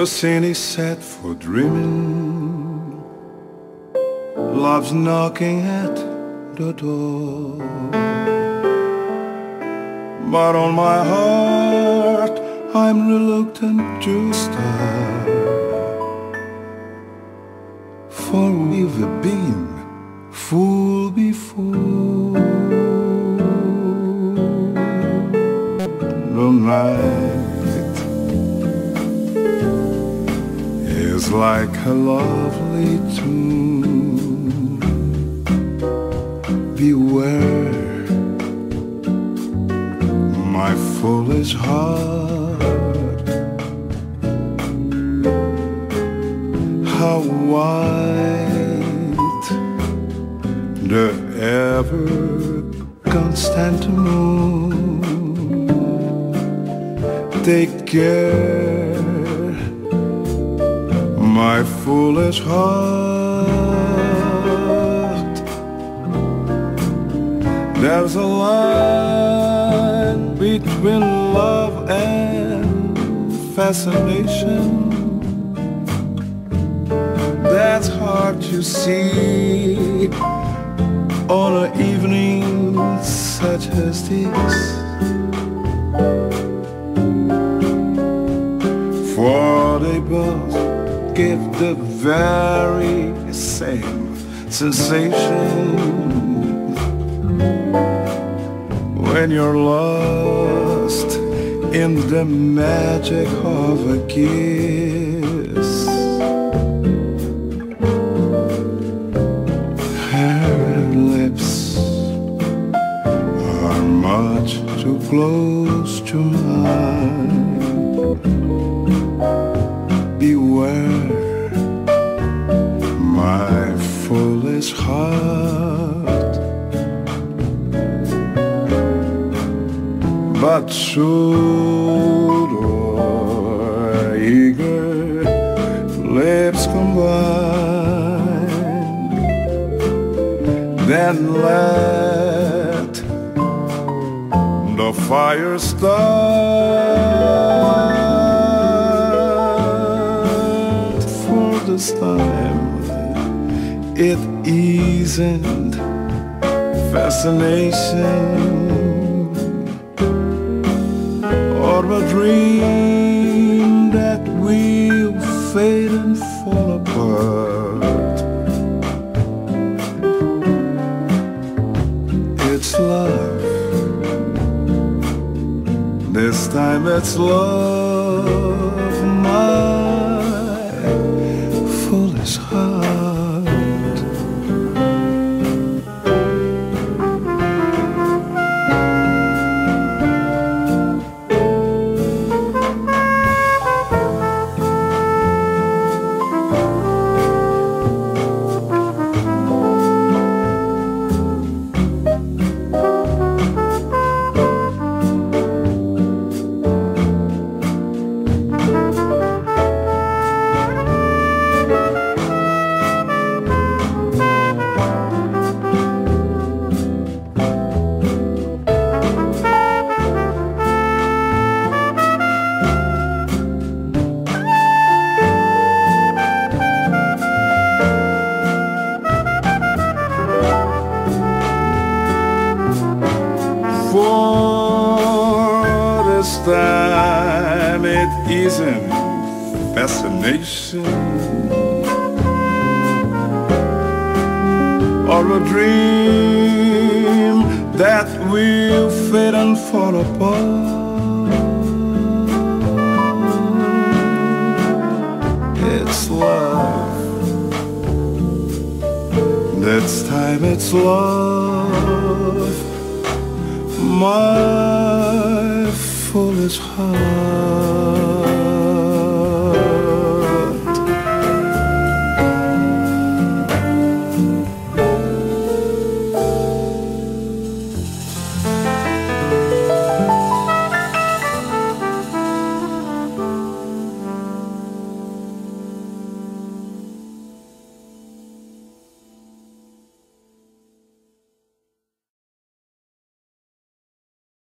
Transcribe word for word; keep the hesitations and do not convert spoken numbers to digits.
The scene is set for dreaming. Love's knocking at the door, but on my heart I'm reluctant to start. For we've been fooled before. The night is like a lovely tune. Beware, my foolish heart, how white the ever constant moon. Take care, my foolish heart. There's a line between love and fascination that's hard to see on an evening such as this. For they both give the very same sensation when you're lost in the magic of a kiss. Her lips are much too close to mine. Beware, my foolish heart. But should our eager lips combine, then let the fire start. For this time it isn't fascination or a dream that will fade and fall apart. It's love. This time it's love, my foolish heart. For this time it isn't fascination or a dream that will fade and fall apart. It's love. This time it's love, my foolish heart.